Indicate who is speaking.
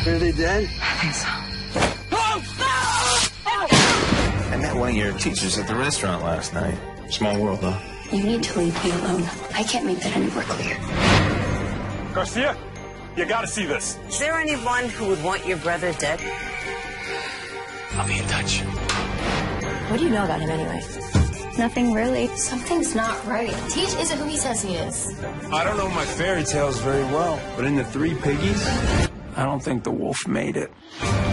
Speaker 1: Are they dead?
Speaker 2: I think so.
Speaker 3: I met one of your teachers at the restaurant last night. Small world, huh?
Speaker 2: You need to leave me alone. I can't make that any more clear.
Speaker 4: Garcia, you gotta see this.
Speaker 5: Is there anyone who would want your brother dead?
Speaker 3: I'll be in touch.
Speaker 6: What do you know about him anyway?
Speaker 2: Nothing really. Something's not right.
Speaker 6: Teach isn't who he says he is.
Speaker 1: I don't know my fairy tales very well, but in the Three Piggies, I don't think the wolf made it.